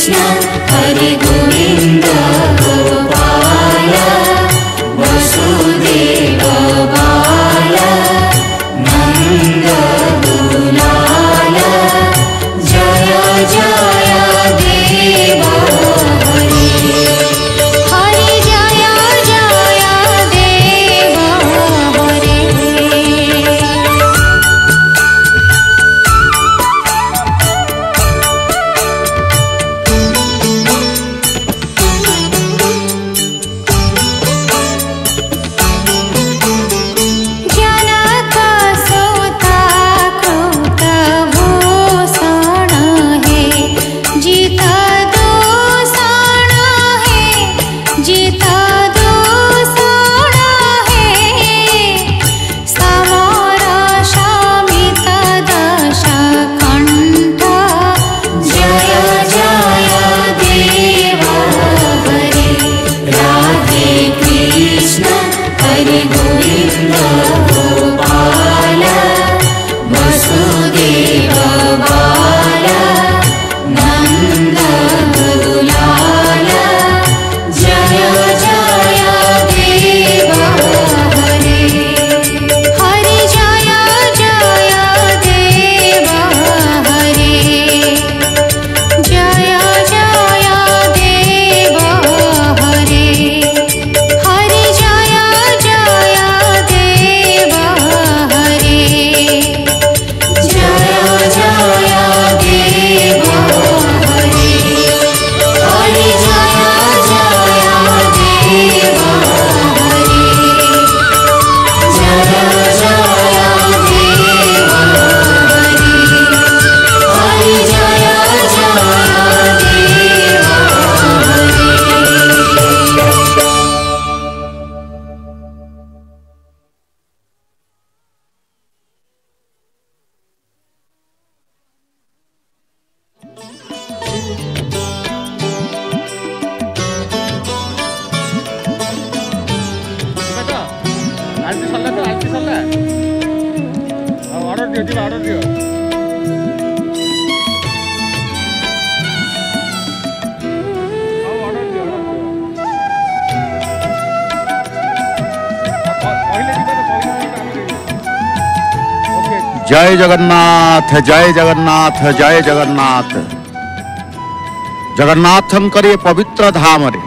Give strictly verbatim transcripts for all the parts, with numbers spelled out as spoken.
कृष्ण हरि गोविंद गोपाल वसुदेव बाल नंद दुलाल जय जय देव हरि हरि जय जय देव हरि हरि गोविंद गोपाल वसुदेव बाल नंद दुलाल जय जय देव हरि हरि जय जय देव हरि जय जय देव हरि हरि जय जय देव हरि जय जय देव हरि हरि जय जय देव हरि जय जय देव हरि हरि जय जय आरती सरला तो आरती सरला ऑर्डर दियो दियो ऑर्डर दियो ऑर्डर दियो ऑर्डर दियो पहले दिबा तो पहले ओके जय जगन्नाथ जय जगन्नाथ जय जगन्नाथ जगन्नाथंकर ये पवित्र धाम रे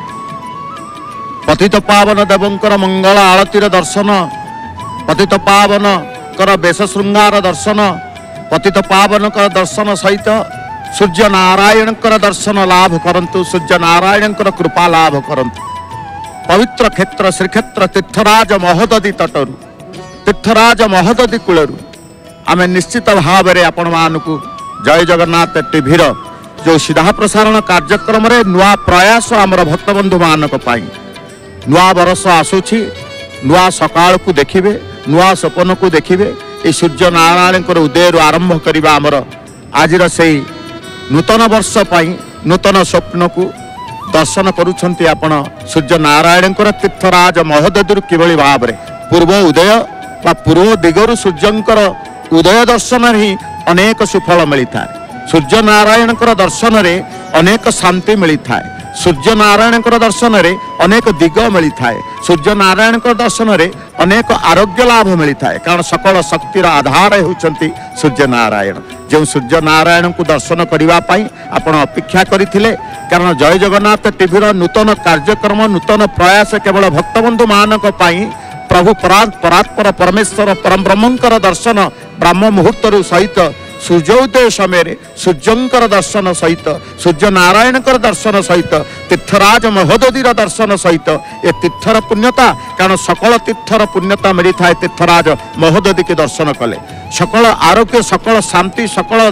पतित पावन देवंकर मंगल आरतीर दर्शन पतित पावन कर बेश श्रृंगार दर्शन पतित पावन कर दर्शन सहित सूर्य नारायण कर दर्शन लाभ करंतु सूर्य नारायण कर कृपा लाभ करंतु पवित्र क्षेत्र श्रीक्षेत्र तीर्थराज महोदधि तटरू तीर्थराज महोदधि कूलरू आमे निश्चित भाव में आपण मानकु जय जगन्नाथ टीवीर जो सीधा प्रसारण कार्यक्रम रे नुआ प्रयास आमर भक्तबंधु मानक पाई नुआ बरस आसुछि नुआ सकाल को देखिबे नुआ सपन को देखिबे ए सूर्य नारायण उदय आरंभ करबा आमर आजिर से नूतन वर्ष पाई नूतन स्वप्न को दर्शन करुछंती आपण सूर्य नारायण तीर्थराज महोदधि किभली भाव रे पूर्व उदय बा पूर्व दिगरु सूर्यंकर उदय दर्शन ही अनेक सुफल मिलता है सूर्य नारायण दर्शन रे अनेक शांति मिलता है सूर्य नारायण दर्शन रे अनेक दिग मिलता है सूर्य नारायण दर्शन रे अनेक आरोग्य लाभ मिलता है कारण सकल शक्तिर आधार होउचंती सूर्य नारायण जो सूर्य नारायण को दर्शन करने आपण अपेक्षा करथिले कारण जय जगन्नाथ टीवीर नूतन कार्यक्रम नूतन प्रयास केवल भक्तबंधु मानक पाई प्रभु परात्पर परमेश्वर परम ब्रह्मंकर दर्शन ब्रह्म मुहूर्त सहित सूर्योदय समय सूर्यंकर दर्शन सहित सूर्य नारायण दर्शन सहित तीर्थराज महोदधि दर्शन सहित ये तीर्थर पुण्यता कारण सकल तीर्थर पुण्यता मिलता है तीर्थराज महोदधि के दर्शन कले सकल आरोग्य सकल शांति सकल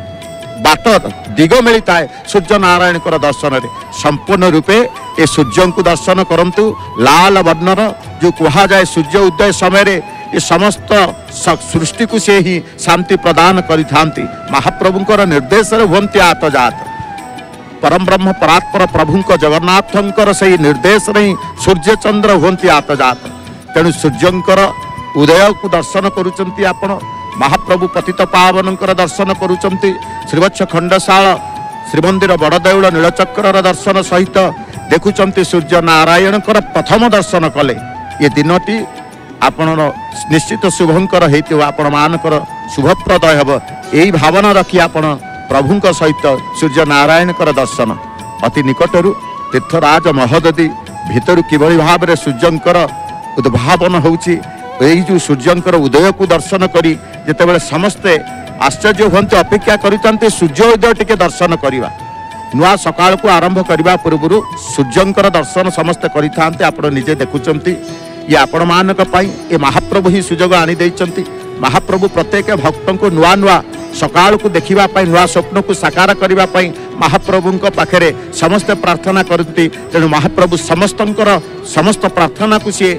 बाट दिग मिलता है सूर्य नारायण दर्शन रे संपूर्ण रूपे ये सूर्य को दर्शन करंतु लाल वर्णर जो कहा जाए सूर्य उदय समय ये समस्त सृष्टि को से ही शांति प्रदान करिथांती महाप्रभुंकर निर्देश हुंती आतजात परम ब्रह्म परात्पर प्रभुंक जगन्नाथंकर से निर्देश नहीं सूर्य चंद्र हुंती आतजात तेणु सूर्यंकर उदय को दर्शन करुचंती आपण महाप्रभु पतित पावनंकर दर्शन करुचंती श्रीवत्स खंडशाल ଶ୍ରୀମନ୍ଦିର ବଡ଼ଦେଉଳ ନୀଳଚକ୍ରର ଦର୍ଶନ ସହିତ ଦେଖୁଛନ୍ତି ସୂର୍ଯ୍ୟ ନାରାୟଣଙ୍କର ପ୍ରଥମ ଦର୍ଶନ କଲେ ଏ ଦିନଟି ଆପଣ ନିଶ୍ଚିତ ଶୁଭଙ୍କର ହେଇଥିବ, ଆପଣମାନଙ୍କର ଶୁଭପ୍ରଦ ହେବ। ଏହି ଭାବନା ରଖି ଆପଣ ପ୍ରଭୁଙ୍କ ସହିତ ସୂର୍ଯ୍ୟ ନାରାୟଣଙ୍କର ଦର୍ଶନ ଅତି ନିକଟରୁ ତୀର୍ଥରାଜ ମହୋଦଧି ଭିତରୁ କିଭଳି ଭାବରେ ସୂର୍ଯ୍ୟଙ୍କର ଉଦ୍ଭାବନ ହେଉଛି, ଏଇ ଯେଉଁ ସୂର୍ଯ୍ୟଙ୍କର ଉଦୟକୁ ଦର୍ଶନ କରି ଯେତେବେଳେ ସମସ୍ତେ ଆଶ୍ଚର୍ଯ୍ୟ ହୁଅନ୍ତି, ଅପେକ୍ଷା କରିଥାନ୍ତି ସୂର୍ଯ୍ୟ ଉଦୟ ଟିକେ ଦର୍ଶନ କରିବା। ନୂଆ ସକାଳକୁ ଆରମ୍ଭ କରିବା ପୂର୍ବରୁ ସୂର୍ଯ୍ୟଙ୍କର ଦର୍ଶନ ସମସ୍ତେ କରିଥାନ୍ତି। ଆପଣ ନିଜେ ଦେଖୁଛନ୍ତି ଇଏ ଆପଣମାନଙ୍କ ପାଇଁ ଏ ମହାପ୍ରଭୁ ହିଁ ସୁଯୋଗ ଆଣିଦେଇଛନ୍ତି। ମହାପ୍ରଭୁ ପ୍ରତ୍ୟେକ ଭକ୍ତଙ୍କୁ ନୂଆ ନୂଆ ସକାଳକୁ ଦେଖିବା ପାଇଁ, ନୂଆ ସ୍ୱପ୍ନକୁ ସାକାର କରିବା ପାଇଁ ମହାପ୍ରଭୁଙ୍କ ପାଖରେ ସମସ୍ତେ ପ୍ରାର୍ଥନା କରନ୍ତି। ତେଣୁ ମହାପ୍ରଭୁ ସମସ୍ତଙ୍କର ସମସ୍ତ ପ୍ରାର୍ଥନାକୁ ସିଏ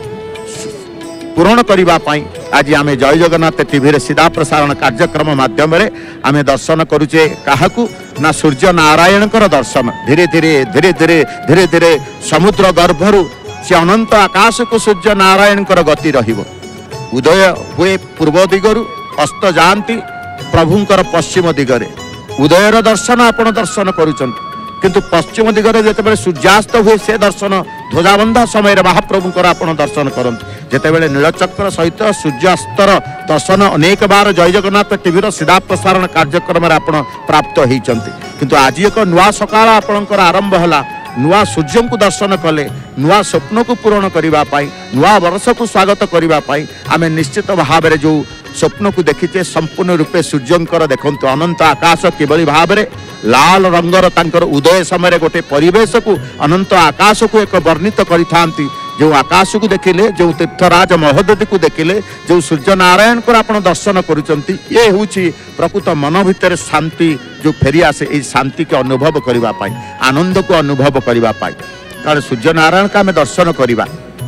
ପୂରଣ କରିବା ପାଇଁ ଆଜି ଆମେ ଜୟ ଜଗନ୍ନାଥ ଟିଭିରେ ସିଧା ପ୍ରସାରଣ କାର୍ଯ୍ୟକ୍ରମ ମାଧ୍ୟମରେ ଆମେ ଦର୍ଶନ କରୁଛେ କାହାକୁ ନା ସୂର୍ଯ୍ୟ ନାରାୟଣଙ୍କର ଦର୍ଶନ। ଧୀରେ ଧୀରେ ଧୀରେ ଧୀରେ ଧୀରେ ଧୀରେ ସମୁଦ୍ର ଗର୍ଭରୁ ସେ ଅନନ୍ତ ଆକାଶକୁ ସୂର୍ଯ୍ୟ ନାରାୟଣଙ୍କର ଗତି ରହିବ। ଉଦୟ ହୁଏ ପୂର୍ବ ଦିଗରୁ, ଅସ୍ତ ଯାଆନ୍ତି ପ୍ରଭୁଙ୍କର ପଶ୍ଚିମ ଦିଗରେ। ଉଦୟର ଦର୍ଶନ ଆପଣ ଦର୍ଶନ କରୁଛନ୍ତି, କିନ୍ତୁ ପଶ୍ଚିମ ଦିଗରେ ଯେତେବେଳେ ସୂର୍ଯ୍ୟାସ୍ତ ହୁଏ ସେ ଦର୍ଶନ ଧ୍ୱଜାବନ୍ଧା ସମୟରେ ମହାପ୍ରଭୁଙ୍କର ଆପଣ ଦର୍ଶନ କରନ୍ତି। ଯେତେବେଳେ ନୀଳଚକ୍ର ସହିତ ସୂର୍ଯ୍ୟାସ୍ତର ଦର୍ଶନ ଅନେକ ବାର ଜୟ ଜଗନ୍ନାଥ ଟିଭିର ସିଧା ପ୍ରସାରଣ କାର୍ଯ୍ୟକ୍ରମରେ ଆପଣ ପ୍ରାପ୍ତ ହେଇଛନ୍ତି। କିନ୍ତୁ ଆଜି ଏକ ନୂଆ ସକାଳ ଆପଣଙ୍କର ଆରମ୍ଭ ହେଲା। ନୂଆ ସୂର୍ଯ୍ୟଙ୍କୁ ଦର୍ଶନ କଲେ ନୂଆ ସ୍ୱପ୍ନକୁ ପୂରଣ କରିବା ପାଇଁ, ନୂଆ ବର୍ଷକୁ ସ୍ୱାଗତ କରିବା ପାଇଁ ଆମେ ନିଶ୍ଚିତ ଭାବରେ ଯେଉଁ ସ୍ୱପ୍ନକୁ ଦେଖିଛେ ସମ୍ପୂର୍ଣ୍ଣ ରୂପେ ସୂର୍ଯ୍ୟଙ୍କର ଦେଖନ୍ତୁ ଅନନ୍ତ ଆକାଶ କିଭଳି ଭାବରେ ଲାଲ ରଙ୍ଗର ତାଙ୍କର ଉଦୟ ସମୟରେ ଗୋଟେ ପରିବେଶକୁ ଅନନ୍ତ ଆକାଶକୁ ଏକ ବର୍ଣ୍ଣିତ କରିଥାନ୍ତି। ଯେଉଁ ଆକାଶକୁ ଦେଖିଲେ, ଯେଉଁ ତୀର୍ଥରାଜ ମହୋଦଧିକୁ ଦେଖିଲେ, ଯେଉଁ ସୂର୍ଯ୍ୟ ନାରାୟଣଙ୍କର ଆପଣ ଦର୍ଶନ କରୁଛନ୍ତି, ଇଏ ହେଉଛି ପ୍ରକୃତ ମନ ଭିତରେ ଶାନ୍ତି ଯେଉଁ ଫେରିଆସେ, ଏଇ ଶାନ୍ତିକୁ ଅନୁଭବ କରିବା ପାଇଁ, ଆନନ୍ଦକୁ ଅନୁଭବ କରିବା ପାଇଁ। କାରଣ ସୂର୍ଯ୍ୟ ନାରାୟଣକୁ ଆମେ ଦର୍ଶନ କରିବା,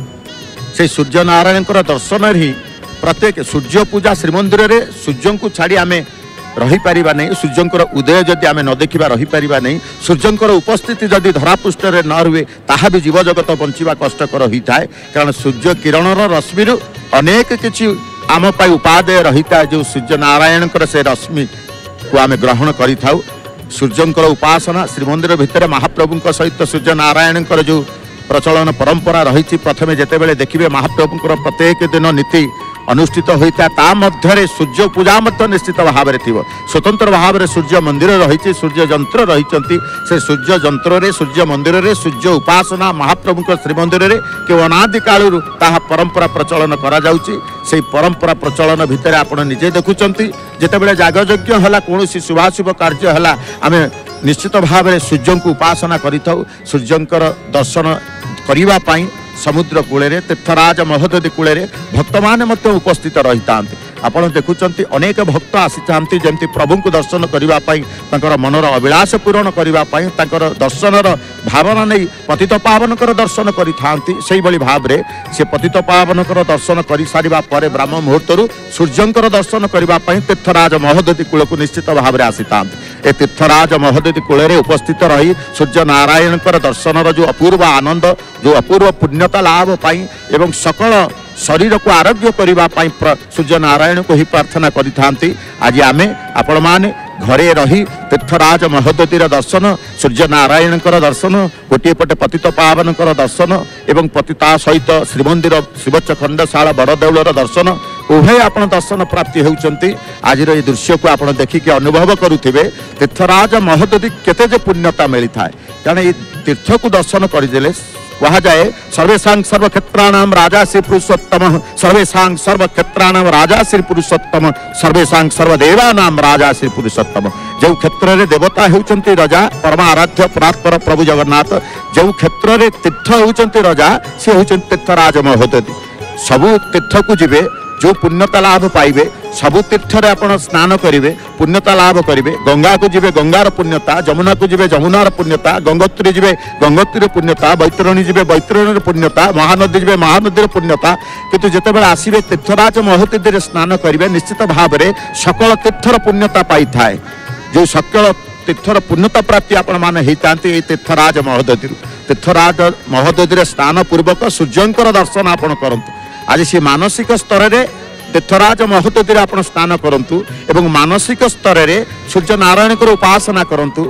ସେଇ ସୂର୍ଯ୍ୟ ନାରାୟଣଙ୍କର ଦର୍ଶନରେ ହିଁ ପ୍ରତ୍ୟେକ ସୂର୍ଯ୍ୟ ପୂଜା ଶ୍ରୀମନ୍ଦିରରେ ସୂର୍ଯ୍ୟଙ୍କୁ ଛାଡ଼ି ଆମେ ରହିପାରିବା ନାହିଁ। ସୂର୍ଯ୍ୟଙ୍କର ଉଦୟ ଯଦି ଆମେ ନ ଦେଖିବା ରହିପାରିବା ନାହିଁ। ସୂର୍ଯ୍ୟଙ୍କର ଉପସ୍ଥିତି ଯଦି ଧରାପୃଷ୍ଠରେ ନ ରୁହେ ତାହା ବି ଜୀବଜଗତ ବଞ୍ଚିବା କଷ୍ଟକର ହୋଇଥାଏ। କାରଣ ସୂର୍ଯ୍ୟ କିରଣର ରଶ୍ମିରୁ ଅନେକ କିଛି ଆମ ପାଇଁ ଉପାଦେୟ ରହିଥାଏ। ଯେଉଁ ସୂର୍ଯ୍ୟ ନାରାୟଣଙ୍କର ସେ ରଶ୍ମିକୁ ଆମେ ଗ୍ରହଣ କରିଥାଉ। ସୂର୍ଯ୍ୟଙ୍କର ଉପାସନା ଶ୍ରୀମନ୍ଦିର ଭିତରେ ମହାପ୍ରଭୁଙ୍କ ସହିତ ସୂର୍ଯ୍ୟ ନାରାୟଣଙ୍କର ଯେଉଁ ପ୍ରଚଳନ ପରମ୍ପରା ରହିଛି, ପ୍ରଥମେ ଯେତେବେଳେ ଦେଖିବେ ମହାପ୍ରଭୁଙ୍କର ପ୍ରତ୍ୟେକ ଦିନ ନୀତି ଅନୁଷ୍ଠିତ ହୋଇଥାଏ, ତା ମଧ୍ୟରେ ସୂର୍ଯ୍ୟ ପୂଜା ମଧ୍ୟ ନିଶ୍ଚିତ ଭାବରେ ଥିବ। ସ୍ୱତନ୍ତ୍ର ଭାବରେ ସୂର୍ଯ୍ୟ ମନ୍ଦିର ରହିଛି, ସୂର୍ଯ୍ୟ ଯନ୍ତ୍ର ରହିଛନ୍ତି। ସେ ସୂର୍ଯ୍ୟ ଯନ୍ତ୍ରରେ, ସୂର୍ଯ୍ୟ ମନ୍ଦିରରେ ସୂର୍ଯ୍ୟ ଉପାସନା ମହାପ୍ରଭୁଙ୍କ ଶ୍ରୀମନ୍ଦିରରେ କେଉଁ ଅନାଦି କାଳରୁ ତାହା ପରମ୍ପରା ପ୍ରଚଳନ କରାଯାଉଛି। ସେହି ପରମ୍ପରା ପ୍ରଚଳନ ଭିତରେ ଆପଣ ନିଜେ ଦେଖୁଛନ୍ତି, ଯେତେବେଳେ ଯାଗଯଜ୍ଞ ହେଲା, କୌଣସି ଶୁଭାଶୁଭ କାର୍ଯ୍ୟ ହେଲା, ଆମେ ନିଶ୍ଚିତ ଭାବରେ ସୂର୍ଯ୍ୟଙ୍କୁ ଉପାସନା କରିଥାଉ। ସୂର୍ଯ୍ୟଙ୍କର ଦର୍ଶନ କରିବା ପାଇଁ ସମୁଦ୍ର କୂଳରେ, ତୀର୍ଥରାଜ ମହୋଦଧି କୂଳରେ ଭକ୍ତମାନେ ମଧ୍ୟ ଉପସ୍ଥିତ ରହିଥାନ୍ତି। ଆପଣ ଦେଖୁଛନ୍ତି ଅନେକ ଭକ୍ତ ଆସିଥାନ୍ତି, ଯେମିତି ପ୍ରଭୁଙ୍କୁ ଦର୍ଶନ କରିବା ପାଇଁ, ତାଙ୍କର ମନର ଅଭିଳାଷ ପୂରଣ କରିବା ପାଇଁ, ତାଙ୍କର ଦର୍ଶନର ଭାବନା ନେଇ ପତିତ ପାବନଙ୍କର ଦର୍ଶନ କରିଥାନ୍ତି। ସେଇଭଳି ଭାବରେ ସେ ପତିତ ପାବନଙ୍କର ଦର୍ଶନ କରିସାରିବା ପରେ ବ୍ରାହ୍ମ ମୁହୂର୍ତ୍ତରୁ ସୂର୍ଯ୍ୟଙ୍କର ଦର୍ଶନ କରିବା ପାଇଁ ତୀର୍ଥରାଜ ମହୋଦଧି କୂଳକୁ ନିଶ୍ଚିତ ଭାବରେ ଆସିଥାନ୍ତି। ଏ ତୀର୍ଥରାଜ ମହୋଦଧି କୂଳରେ ଉପସ୍ଥିତ ରହି ସୂର୍ଯ୍ୟ ନାରାୟଣଙ୍କର ଦର୍ଶନର ଯେଉଁ ଅପୂର୍ବ ଆନନ୍ଦ, ଯେଉଁ ଅପୂର୍ବ ପୁଣ୍ୟତା ଲାଭ ପାଇଁ ଏବଂ ସକଳ ଶରୀରକୁ ଆରୋଗ୍ୟ କରିବା ପାଇଁ ସୂର୍ଯ୍ୟ ନାରାୟଣଙ୍କୁ ହିଁ ପ୍ରାର୍ଥନା କରିଥାନ୍ତି। ଆଜି ଆମେ ଆପଣମାନେ ଘରେ ରହି ତୀର୍ଥରାଜ ମହୋଦଧିର ଦର୍ଶନ, ସୂର୍ଯ୍ୟ ନାରାୟଣଙ୍କର ଦର୍ଶନ, ଗୋଟିଏ ପଟେ ପତିତ ପାବନଙ୍କର ଦର୍ଶନ ଏବଂ ତା ସହିତ ଶ୍ରୀମନ୍ଦିର ଶ୍ରୀବତ୍ସ ଖଣ୍ଡଶାଳ ବଡ଼ଦେଉଳର ଦର୍ଶନ, ଉଭୟ ଆପଣ ଦର୍ଶନ ପ୍ରାପ୍ତି ହେଉଛନ୍ତି। ଆଜିର ଏହି ଦୃଶ୍ୟକୁ ଆପଣ ଦେଖିକି ଅନୁଭବ କରୁଥିବେ ତୀର୍ଥରାଜ ମହୋଦଧି କେତେ ଯେ ପୁଣ୍ୟତା ମିଳିଥାଏ। କାରଣ ଏହି ତୀର୍ଥକୁ ଦର୍ଶନ କରିଦେଲେ କୁହାଯାଏ ସର୍ବେଶାଂ ସର୍ବକ୍ଷେତ୍ରାଣାଂ ରାଜା ଶ୍ରୀ ପୁରୁଷୋତ୍ତମ, ସର୍ବେଶାଂ ସର୍ବକ୍ଷେତ୍ରାଣାଂ ରାଜା ଶ୍ରୀ ପୁରୁଷୋତ୍ତମ, ସର୍ବେଶାଂ ସର୍ବଦେବାନାଂ ରାଜା ଶ୍ରୀ ପୁରୁଷୋତ୍ତମ। ଯେଉଁ କ୍ଷେତ୍ରରେ ଦେବତା ହେଉଛନ୍ତି ରଜା, ପରମ ଆରାଧ୍ୟ ପରାତ୍ପର ପ୍ରଭୁ ଜଗନ୍ନାଥ, ଯେଉଁ କ୍ଷେତ୍ରରେ ତୀର୍ଥ ହେଉଛନ୍ତି ରଜା, ସେ ହେଉଛନ୍ତି ତୀର୍ଥରାଜ ମହୋଦଧି। ସବୁ ତୀର୍ଥକୁ ଯିବେ, ଯେଉଁ ପୁଣ୍ୟତା ଲାଭ ପାଇବେ, ସବୁ ତୀର୍ଥରେ ଆପଣ ସ୍ନାନ କରିବେ, ପୁଣ୍ୟତା ଲାଭ କରିବେ। ଗଙ୍ଗାକୁ ଯିବେ, ଗଙ୍ଗାର ପୁଣ୍ୟତା, ଯମୁନାକୁ ଯିବେ, ଯମୁନାର ପୁଣ୍ୟତା, ଗଙ୍ଗୋତ୍ରୀ ଯିବେ, ଗଙ୍ଗୋତ୍ରୀର ପୁଣ୍ୟତା, ବୈତରଣୀ ଯିବେ, ବୈତରଣୀର ପୁଣ୍ୟତା, ମହାନଦୀ ଯିବେ, ମହାନଦୀର ପୁଣ୍ୟତା। କିନ୍ତୁ ଯେତେବେଳେ ଆସିବେ ତୀର୍ଥରାଜ ମହୋଦଧିରେ ସ୍ନାନ କରିବେ, ନିଶ୍ଚିତ ଭାବରେ ସକଳ ତୀର୍ଥର ପୁଣ୍ୟତା ପାଇଥାଏ। ଯେଉଁ ସକଳ ତୀର୍ଥର ପୁଣ୍ୟତା ପ୍ରାପ୍ତି ଆପଣମାନେ ହେଇଥାନ୍ତି ଏଇ ତୀର୍ଥରାଜ ମହୋଦଧିରୁ। ତୀର୍ଥରାଜ ମହୋଦଧିରେ ସ୍ନାନ ପୂର୍ବକ ସୂର୍ଯ୍ୟଙ୍କର ଦର୍ଶନ ଆପଣ କରନ୍ତୁ। ଆଜି ସେ ମାନସିକ ସ୍ତରରେ ତୀର୍ଥରାଜ ମହୋଦଧିରେ ଆପଣ ସ୍ନାନ କରନ୍ତୁ ଏବଂ ମାନସିକ ସ୍ତରରେ ସୂର୍ଯ୍ୟ ନାରାୟଣଙ୍କର ଉପାସନା କରନ୍ତୁ।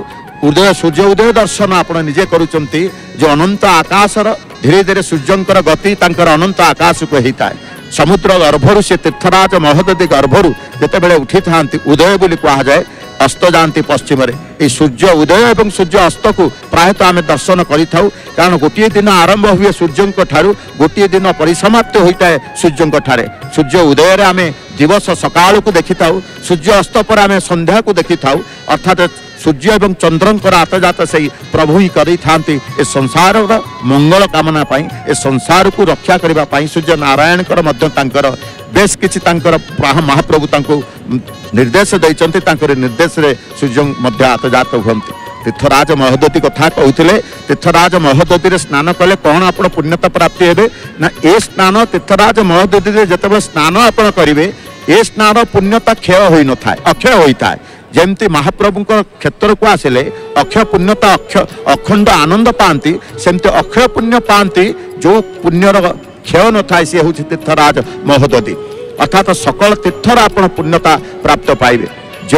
उदय सूर्य उदय दर्शन आपण निजे करुचंती जो अनंत आकाशर धीरे धीरे सूर्यंकर गति तांकर अनंत आकाश को होता है समुद्र गर्भरु से तीर्थराज महोदधि गर्भरु जिते बेले उठी था उदय बोली कहा जाए अस्त जाती पश्चिम ये सूर्य उदय और सूर्य अस्त को प्रायतः आम दर्शन करि थाउ कारण गोटे दिन आरंभ हुए सूर्य ठारू गोटे दिन परिसमाप्त होता है सूर्य ठारे सूर्य उदय आम दिवस सकाल को देखि थाउ सूर्य अस्त पर आम संध्या को देखि थाउ अर्थात सूर्य एवं चंद्रंकर आतजात से प्रभु ही करी थांती ए संसार मंगल कामना पाई ए संसार को रक्षा करबा पाई सूर्य नारायण कर मध्य तांकर बेस किछि तांकर महाप्रभु तांको निर्देश दैचंती तांकर निर्देश रे सूर्य मध्य आतजात हुंती तीर्थराज महोदधि कथा कहते तीर्थराज महोदधि रे स्नान कले कौन आपण पुण्यता प्राप्ति हेबे ना ए स्नान तीर्थराज महोदधि रे जतबे स्नान आपण करिवे ए स्नान पुण्यता क्षय होई न थाए अक्षय होई थाए जमती महाप्रभु क्षेत्र को आसिले अक्षय पुण्यता अक्षय अखंड आनंद पाती सेमती अक्षय पुण्य पाती जो पुण्यर क्षय न थाए सी हूँ तीर्थराज महोदधि अर्थात सकल तीर्थर आपण पुण्यता प्राप्त पाइबे जो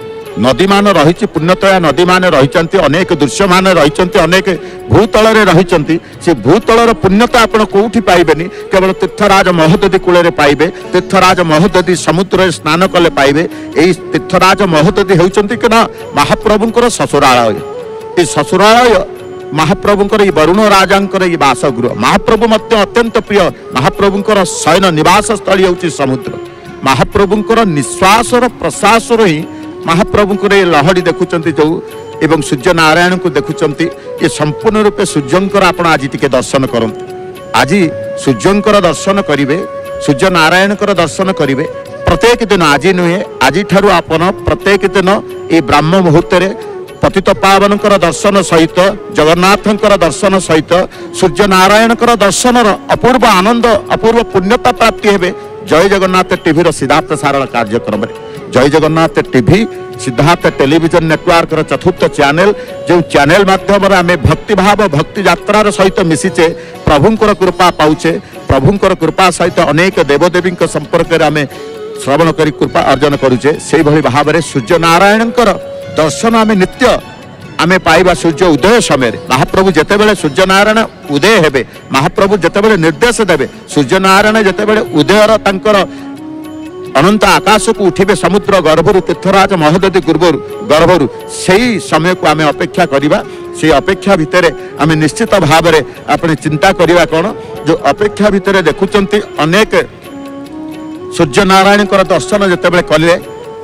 नदी मान रही पुण्यतया नदी मान रही अनेक दृश्य मान रही अनेक भूतल रही से भूतलर पुण्यता आपण कौटी पाइबेनी केवल तीर्थराज महोदधि कूल पाइबे तीर्थराज महोदधि समुद्र स्नान कले पाइबे यही तीर्थराज महोदधि होउचंती कि ना महाप्रभुंकर ससुरालय ये ससुरालय महाप्रभुंकर ये वरुण राजांकर ये बासगृह महाप्रभु मध्य अत्यंत प्रिय महाप्रभुंकर शयन निवास स्थली होउची समुद्र महाप्रभुंकर निश्वासर प्रश्वासर ही महाप्रभुंकर ये लहड़ी देखुचंती जो एवं सूर्य नारायण को देखुचंती ये संपूर्ण रूपे सूर्यंकर आपण आज टिके दर्शन करंतु आज सूर्यंकर दर्शन करिवे सूर्य नारायणकर दर्शन करिवे प्रत्येक दिन आज नुहे आज ठारू आपण प्रत्येक दिन ये ब्राह्म मुहूर्त रे पतित पावनकर दर्शन सहित जगन्नाथंकर दर्शन सहित सूर्य नारायणकर दर्शन अपूर्व आनंद अपूर्व पुण्यता प्राप्ति हेबे जय जगन्नाथ टीवी सिद्धार्थ सारल कार्यक्रम रे जय Jagannath TV Siddharth television network चतुर्थ चैनल जो चैनल माध्यम आम भक्ति भाव भक्ति यात्रार सहित मिशिचे प्रभुंकर कृपा पाउचे प्रभुंकर कृपा सहित अनेक देवदेवी संपर्क में आम श्रवण करी कृपा अर्जन करुचे से भाव में सूर्य नारायणकर दर्शन आम नित्य आमे पाइबा सूर्य उदय समय महाप्रभु जितेबेले सूर्य नारायण उदय हेबे महाप्रभु जितेबेले निर्देश देवे सूर्य नारायण जितेबेले उदयर तांकर अनंत आकाश को उठे समुद्र गर्भरु तीर्थराज महोदधि गर्भरु गर्भरु से समय को आम अपेक्षा करवा से अपेक्षा भितर आम निश्चित भाव में अपने चिंता करवा कौन जो अपेक्षा भितर देखुंत अनेक सूर्य नारायण दर्शन जिते कले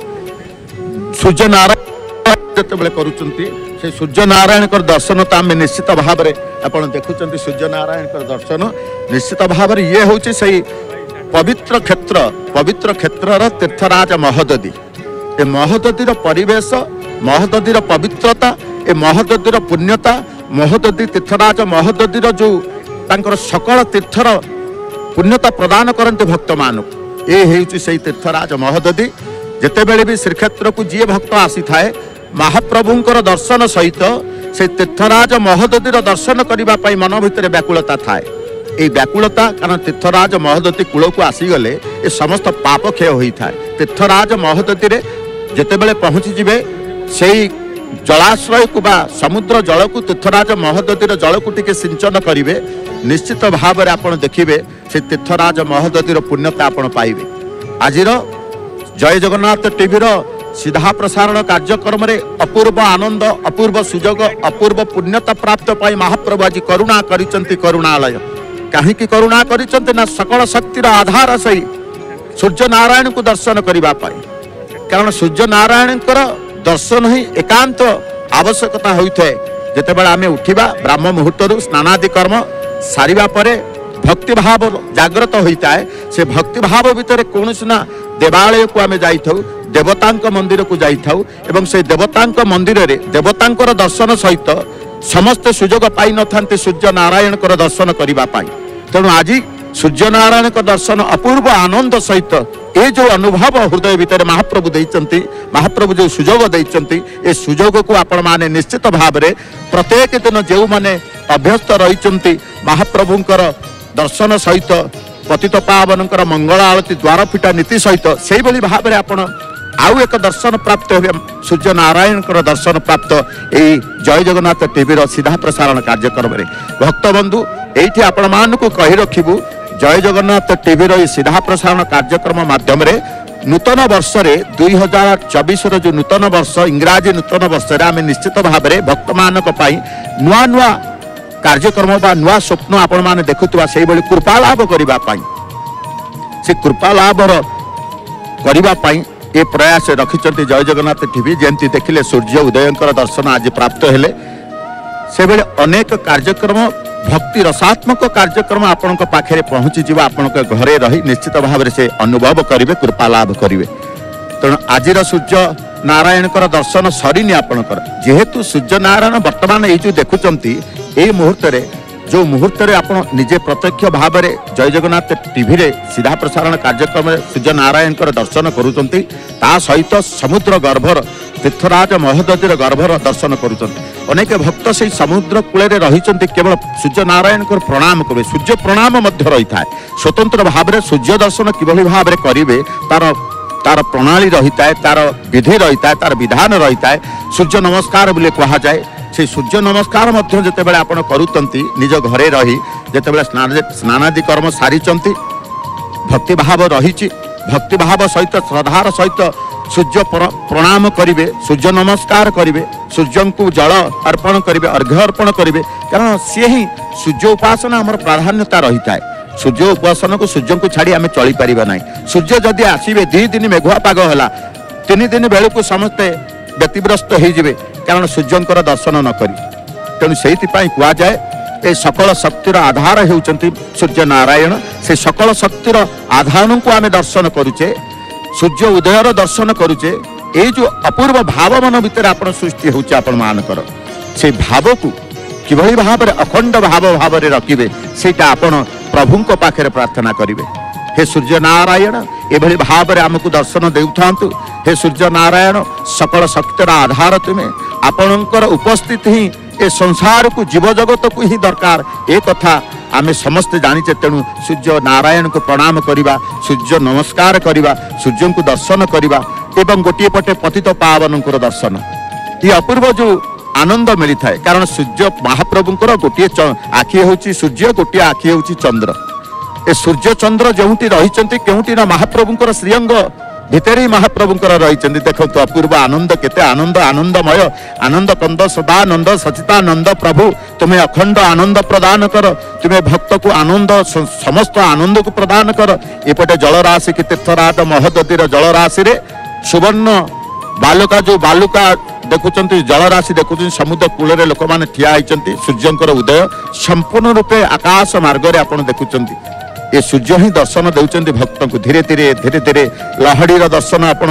सूर्य नारायण जिते करुँच से सूर्य नारायण दर्शन तो आम निश्चित भाव में आप देखुं सूर्य नारायण दर्शन निश्चित भाव में ये हूँ से पवित्र क्षेत्र पवित्र क्षेत्र तीर्थराज महोदधि ए महोदधिर परिवेश महोदधिर पवित्रता ए महोदधिर पुण्यता महोदधि तीर्थराज महोदधिर जो तांकर सकल तीर्थर पुण्यता प्रदान करते भक्त मान ये हूँ से तीर्थराज महोदधि जितेबेले भी श्रीक्षेत्र को जी भक्त आसी थाए महाप्रभुंकर दर्शन सहित से तीर्थराज महोदधिर दर्शन करने मन भितर व्याकुलता थाए ये व्याकुलता कारण तीर्थराज महोदधि कूल को आसीगले ये समस्त पाप क्षय होता है तीर्थराज महोदधि रे जितेबेले पहुँचीजे से जलाश्रय को बा समुद्र जल को तीर्थराज महोदधिर जल को टिके सिंचन करेंगे निश्चित भाव में आप देखिए से तीर्थराज महोदधिर पुण्यता आप पाइबे आज जय जगन्नाथ टीवी सीधा प्रसारण कार्यक्रम रे अपूर्व आनंद अपूर्व सुजोग अपूर्व पुण्यता प्राप्त पाई महाप्रभु आज करुणा करिसंती करुणालय कहीं करुणा करिसंती ना सकल शक्तिर आधार सही सूर्य नारायण को दर्शन करने कारण सूर्य नारायण दर्शन ही एकांत आवश्यकता होता है जितेबाला आम उठा ब्राह्म मुहूर्त स्नानादि कर्म सारिबा परे भक्ति भाव जागृत होता है से भक्ति भाव भितर कौन ना देवालय को आम जाइथाउ देवतांक मंदिर को जाइथाउ एवं से देवतांक मंदिर रे देवतांकर दर्शन सहित समस्त सुजोग पाई न थांते सूर्य नारायण दर्शन करने तेणु आज सूर्य नारायण दर्शन अपूर्व आनंद सहित ये जो अनुभव हृदय भितर महाप्रभु देइचंती महाप्रभु जो सुजोग देइचंती ए सुजोग को आपण माने निश्चित भाव में प्रत्येक दिन जो माने अभ्यस्त रहिचंती महाप्रभुंकर दर्शन सहित पतित पावनकर मंगल आरती द्वार फिटा नीति सहित से भाव में आपण आउ एक दर्शन प्राप्त हे सूर्य नारायण दर्शन प्राप्त यही जय जगन्नाथ टीवी सीधा प्रसारण कार्यक्रम में भक्त बंधु ये आपण मान को कही रखिबू जय जगन्नाथ टीवी सीधा प्रसारण कार्यक्रम माध्यम नूतन वर्ष रे दुई हजार चौबीस जो नूतन वर्ष इंग्राजी नूतन वर्ष आम निश्चित भाव में भक्त मान नुआ नुआ कार्यक्रम बा नुआ स्वप्न आपण मैंने देखुवा से कृपा लाभ करने से कृपा लाभ करने ये प्रयास रखिंट जय जगन्नाथ टीवी जमती देखिले सूर्य उदय दर्शन आज प्राप्त हेले से बेले अनेक कार्यक्रम भक्ति रसात्मक कार्यक्रम आपण पाखे पहुंची जीवा आपण घरे रही निश्चित भाव से अनुभव करेंगे कृपा लाभ करेंगे तेणु आज सूर्य नारायण दर्शन सरीनी आपणकर जेहेतु सूर्य नारायण वर्तमान ये जो देखुंट ये मुहूर्त जो मुहूर्त आप निजे प्रत्यक्ष भाव में जय जगन्नाथ टीवी रे सीधा प्रसारण कार्यक्रम सूर्य नारायण दर्शन करुँच सहित समुद्र गर्भर तीर्थराज महोदधि गर्भर दर्शन करुँच अनेक भक्त से समुद्र कूल रही केवल सूर्य नारायण प्रणाम करेंगे सूर्य प्रणाम रही है स्वतंत्र भाव में सूर्य दर्शन किभली भाव में करेंगे तार तार प्रणाली रही है तार विधि रही है तार विधान रही है सूर्य नमस्कार बोले कह जाए से सूर्य नमस्कार जिते बड़े आप करुँच निज घरे रही जिते स्नान स्नानादि कर्म सारी भक्ति भाव रही भक्ति भाव सहित श्रद्धार सहित सूर्य प्रणाम करेंगे सूर्य नमस्कार करेंगे सूर्य को जल अर्पण करेंगे अर्घ्य अर्पण करेंगे कारण सी ही सूर्य उपासना आम प्राधान्यता रही है सूर्य उपासना को सूर्य को छाड़ी आम चली पारिबा नहीं सूर्य जदि आसवे दी दिन मेघुआ पाग है तीन दिन बेलू समस्ते व्यतिग्रस्त हो कारण सूर्यंकर दर्शन न करी तेणु से कहुए ए सकल शक्तिर आधार होउचंती सूर्य नारायण से सकल शक्तिर आधार को आम दर्शन करुचे सूर्य उदयर दर्शन करुचे ये जो अपूर्व भाव मन भितर आप सृष्टि होउचे आपण मानकर से भाव को किभली भाव में अखंड भाव भाव में रखिए सेटा आपण प्रभु को पाखे प्रार्थना करेंगे हे सूर्य नारायण एभली भाव में आमको दर्शन देउथांतु हे सूर्य नारायण सकल शक्तिर आधार तुम्हें आपणकर उपस्थित ही ए संसार को जीव जगत को ही दरकार ए कथा आम समस्ते जानीचे तेणु सूर्य नारायण को प्रणाम करवा सूर्य नमस्कार करवा सूर्य को दर्शन करवा एवं गोटे पटे पतित पावन दर्शन ये अपूर्व जो आनंद मिली थाए कारण सूर्य महाप्रभुंर गोटे आखि होची सूर्य गोटे आखि होची चंद्र ए सूर्य चंद्र जोटी रही केउटी ना महाप्रभुंर श्रीअंग भितर ही महाप्रभुंकर रही देखो तो अपूर्व आनंद केते आनंद आनंदमय आनंद कंद सदानंद सचितानंद प्रभु तुम्हें अखंड आनंद प्रदान कर तुम्हें भक्त को आनंद समस्त आनंद को प्रदान कर एपटे जलराशि की तीर्थराज महोदधि जलराशि रे सुवर्ण बालुका जो बालुका देखुं जलराशि देखुं समुद्र कूल लोक मैंने ठिया होती सूर्यंकर उदय संपूर्ण रूपे आकाश मार्ग आप देखुं ये सूर्य ही दर्शन दौरान भक्त को धीरे धीरे धीरे धीरे लहड़ी दर्शन आप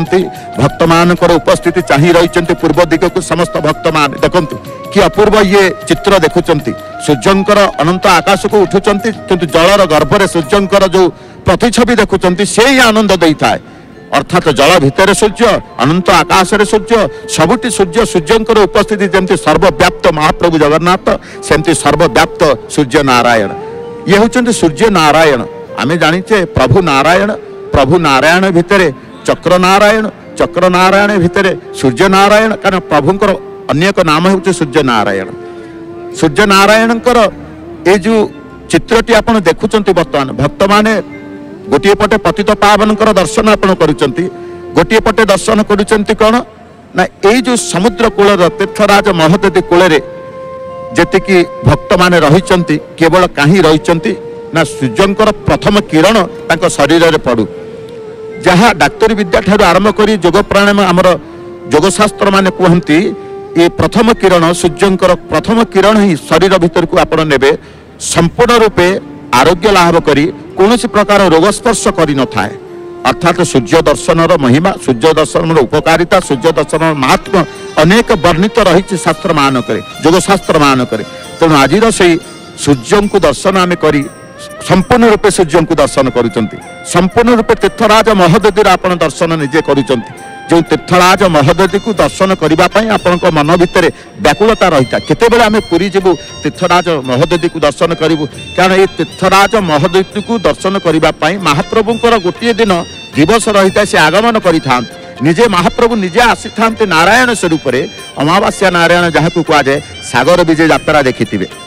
भक्त मान उपस्थिति चाह रही पूर्व दिग को समस्त भक्त मान देखु कि अपूर्व ये चित्र देखुं सूर्यंकर अनंत आकाश को उठुंट किंतु जलर गर्भरे सूर्यंकर जो प्रतिछवि देखुं से ही आनंद दे था अर्थात जल भितर सूर्य अनंत आकाश रे सूर्य सबुटी सूर्य सूर्यंकर उपस्थिति जमती सर्वव्याप्त महाप्रभु जगन्नाथ सेमती सर्वव्याप्त सूर्य नारायण ये होचंती सूर्य नारायण आमे जानिचे प्रभु नारायण प्रभु नारायण भितरे चक्र नारायण चक्र नारायण भितरे सूर्य नारायण कारण प्रभुंकर अन्य एक नाम होचे सूर्य नारायण सूर्य नारायणकर ए जो चित्रटी आपण देखुचंती वर्तमान भक्त माने गोटे पटे पतित पावनकर दर्शन आपण करूचंती गोटे पटे दर्शन करूचंती कौन ना ए जो समुद्र कूल तीर्थराज महोदधि कूल जेतिकी भक्त माने रहिचंती केवल कहीं रहिचंती ना सूर्यंकर प्रथम किरण तांको शरीर रे पड़ू जहाँ डाक्तरी विद्या ठारू आरंभ करी योग प्राणायाम आमर योगशास्त्र माने कहती ये प्रथम किरण सूर्यंकर प्रथम किरण ही शरीर भीतर को आपण नेबे संपूर्ण रूपे आरोग्य लाभ करी कौन प्रकार रोग स्पर्श करी न थाए अर्थात सूर्य दर्शन महिमा सूर्य दर्शन उपकारिता सूर्य दर्शन महात्मा अनेक वर्णित रही शास्त्र मानक योगशास्त्र मानक तेणु आज से सूर्य को दर्शन आम करी संपूर्ण रूपे सूर्य को दर्शन करुँच संपूर्ण रूपे तीर्थराज महोदधि आप दर्शन निजे करुँच जो तीर्थराज महोदधि को दर्शन करने आपण मन भितर व्याकुलता रही था केतेबेले आम पुरी जीवु तीर्थराज महोदधि को दर्शन करूँ कारण ये तीर्थराज महोदधि को दर्शन करने महाप्रभुंर गोटे दिन दिवस रही था से आगमन करि निजे महाप्रभु निजे आसी था नारायण स्वरूप अमावास्या नारायण जहाँ कहुए सागर विजय यात्रा देखि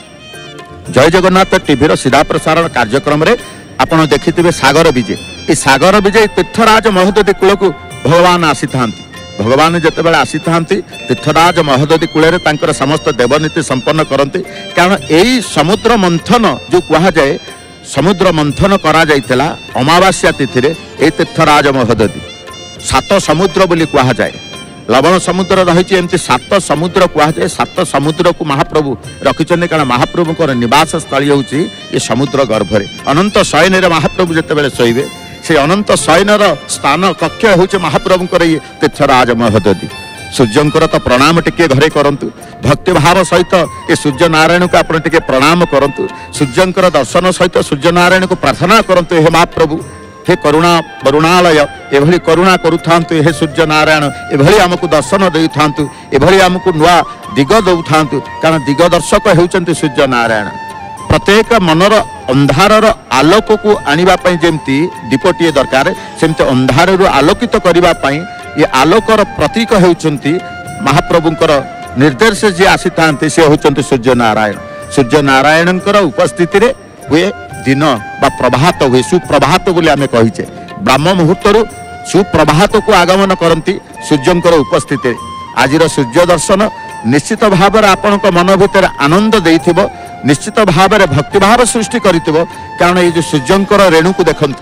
जय जगन्नाथ टीवी सीधा प्रसारण कार्यक्रम रे आपण देखि सागर विजय ये सागर विजय तीर्थराज महोदधि कूल को भगवान आसी था भगवान जिते आसी था तीर्थराज महोदधि कूल समस्त देवनीति संपन्न करते कारण यही समुद्र मंथन जो कहुए समुद्र मंथन करा जाइथिला अमावास्या तिथि रे ए तीर्थराज महोदधि सात समुद्र बोली कहुए लवण समुद्र रही एमती सात समुद्र कहुए सात समुद्र को महाप्रभु रखिंट कारण महाप्रभुଙ୍କର निवास स्थली होची ये समुद्र गर्भरे अनंत शयन रे महाप्रभु जितेबाला शोबे से अनंत शयनर स्थान कक्ष होचे महाप्रभुଙ୍କର ये तीर्थराज महोदधि सूर्यंकर तो प्रणाम टिके घरे करंतु भक्ति भाव सहित ये सूर्य नारायण को आपण टिके प्रणाम करंतु सूर्यंकर दर्शन सहित सूर्य नारायण को प्रार्थना करंतु हे महाप्रभु हे करुणा करुणालय एभली करुणा करुथांतु हे सूर्य नारायण एभली हमको दर्शन देई थांतु एभली हमको नुआ दिग दउ थांतु कारण दिग दर्शक हेउचंती सूर्य नारायण प्रत्येक मनर अंधारर आलोक को आनिबा पई जेमती दीपटीए दरकार सेमते अंधाररु आलोकित करिबा पई ये आलोकर प्रतीक हेउचंती महाप्रभुंकर निर्देश जे आसी थांते से होचंती सूर्य नारायण सूर्य नारायणंकर उपस्थिति रे हुए दिन बा प्रभात हुए सुप्रभात बोली आमे कहिचे ब्रह्म मुहूर्त सुप्रभात को आगमन करती सूर्यंकर उपस्थिति आज सूर्य दर्शन निश्चित भाव आपण मन भितर आनंद देइथिबो निश्चित भाव भक्ति भाव सृष्टि करिथिबो कारण ये जो सूर्यंकर रेणु को देखंतु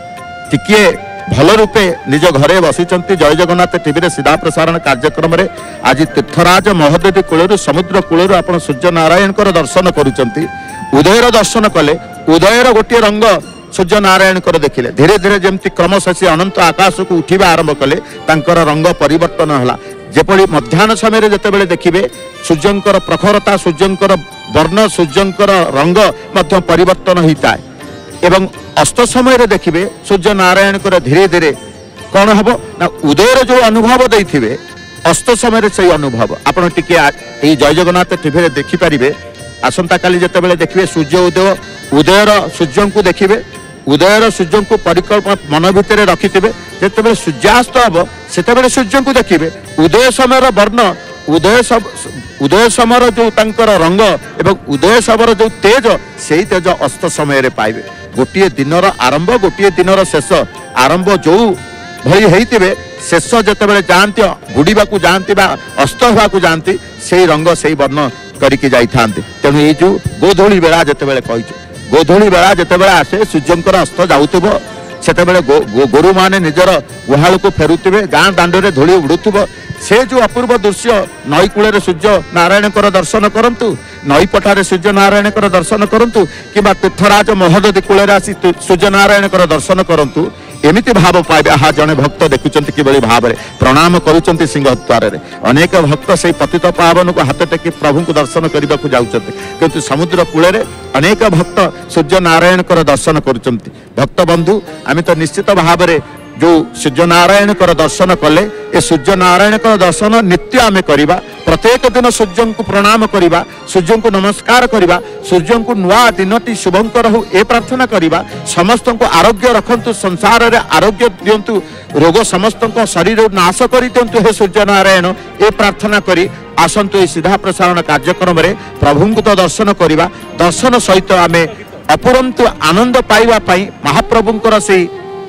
टिके भल रूपे निज घरे बसिचंती जय जगन्नाथ टीवी रे सीधा प्रसारण कार्यक्रम रे आज तीर्थराज महोदधि कूल समुद्र कूल आपण सूर्य नारायण दर्शन करुचंती उदयर दर्शन कले उदयर गोटे रंग सूर्य नारायण देखिले धीरे धीरे जमती क्रमशः अनंत आकाश को उठा आरंभ कले तांकर रंग परिवर्तन होला जेपरि मध्याह्न समय जितेबाला देखिए सूर्यंकर प्रखरता सूर्यंकर वर्ण सूर्यंकर रंग मध्य परिवर्तन होता है एवं अस्त समय देखिए सूर्य नारायण धीरे धीरे कौन हम ना उदयर जो अनुभव देथिबे अस्त समय से अनुभव आपण टिके एई जय जगन्नाथ टीवी रे देखि परिबे आसंता काली जितेबाला देखिए सूर्य उदय उदयर सूर्य को देखिए उदयर सूर्य को परिकल्पना मन भितर रखिथे जिते सूर्यास्त हम से सूर्य को देखिए उदय समय वर्ण उदय सब उदय समय जो तांकर रंग एवं उदय समय जो तेज से तेज अस्त समय पाइबे गोटे दिनर आरंभ गोटे दिनर शेष आरंभ जो भली होइतिबे शेष जितेबाला जाती बुड़ीबा जाती अस्त होगा जाती से रंग से वर्ण करके जाइथांते तेणु ये जो गोधूली बेला जितेबाला कहिछु गोधूली बेला जितेबाला आसे सूर्यंकर अस्त जाउथिबो सेतेबेले गो, गो, गोरु माने निजर गुहाल को फेरुथिबे गाँ दांडरे धूली उड़ुथिबो से जो अपूर्व दृश्य नई कूल सूर्य नारायण दर्शन करंतु नई पठारे सूर्य नारायण दर्शन करंतु किबा तीर्थराज महोदधि कूल आसी सूर्य नारायण दर्शन करंतु एमिति भाव पाइबे हाँ जड़े भक्त देखुंत कि भाव में प्रणाम करुँच सिंहद्वार अनेक भक्त से पतित पावन को हाथ टेकी प्रभु को दर्शन करने को जाऊँच किंतु समुद्र कूल अनेक भक्त सूर्य नारायण दर्शन करुँच भक्त बंधु आम तो निश्चित भाव में जो सूर्य नारायण दर्शन कले ए सूर्य नारायण दर्शन नित्य आम करवा प्रत्येक दिन सूर्य को प्रणाम करवा सूर्य को नमस्कार करवा सूर्य को नुआ दिनटी शुभंकर हो ए प्रार्थना करवा समस्त को आरोग्य रखंतु संसार रे आरोग्य दिंतु रोग समस्त शरीर नाश कर दिंतु हे सूर्य नारायण ए प्रार्थना करी आसंतु सीधा प्रसारण कार्यक्रम रे प्रभु को तो दर्शन करवा दर्शन सहित आम अपुरंतु आनंद पाइबा पई महाप्रभुंकर से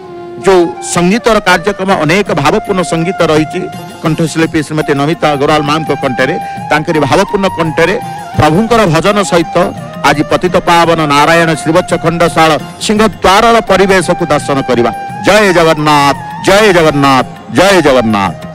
जो संगीतर कार्यक्रम अनेक भावपूर्ण संगीत रही कंठशिल्पी श्रीमती नमिता अग्रवाल माम को कंठरे तांकरी भावपूर्ण कंठरे प्रभुंकर भजन सहित आज पतित पावन नारायण श्रीवत्स खंडशाल सिंहद्वार परिवेश को दर्शन करवा। जय जगन्नाथ जय जगन्नाथ जय जगन्नाथ।